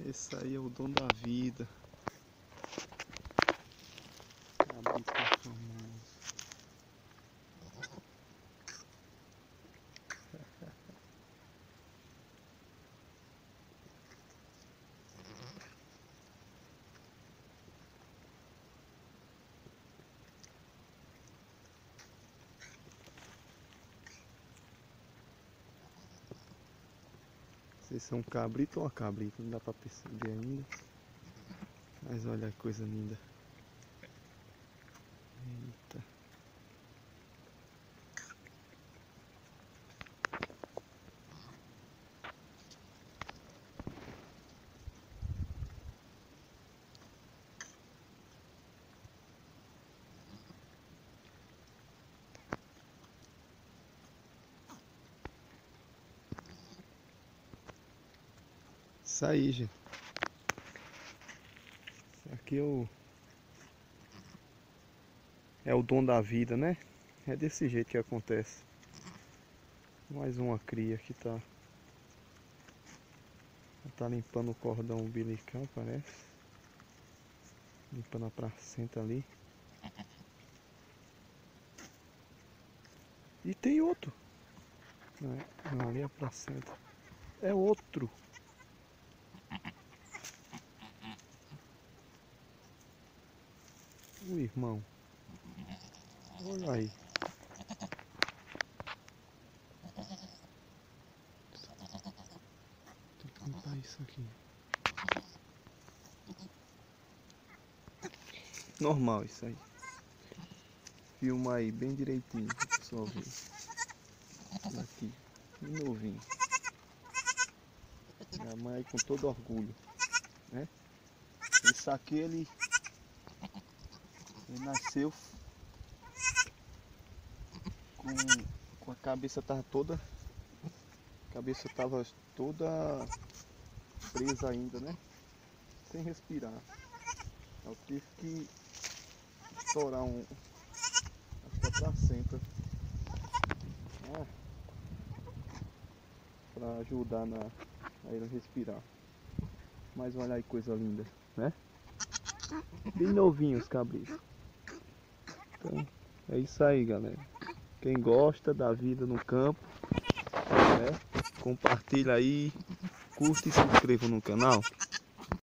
Esse aí é o dono da vida. Cabrito famoso. Não sei se é um cabrito ou uma cabrita, não dá pra perceber ainda. Mas olha que coisa linda. Eita. Isso aí, gente. Isso aqui é o dom da vida, né? É desse jeito que acontece. Mais uma cria que tá limpando o cordão umbilical, parece. Limpando a placenta ali. E tem outro. Não, ali é a placenta. É outro. O irmão. Olha aí. Tem que limpar isso aqui. Normal isso aí. Filma aí bem direitinho pra pessoal ver. Aqui, bem novinho. Minha mãe aí com todo orgulho, né? Esse aqui ele nasceu com a cabeça tava toda. A cabeça tava toda presa ainda, né? Sem respirar. Eu tive que estourar acho que a placenta. Pra ajudar a ele respirar. Mas olha aí, coisa linda, né? Bem novinhos os cabritos. Então, é isso aí, galera. Quem gosta da vida no campo, né? Compartilha aí, curte e se inscreva no canal.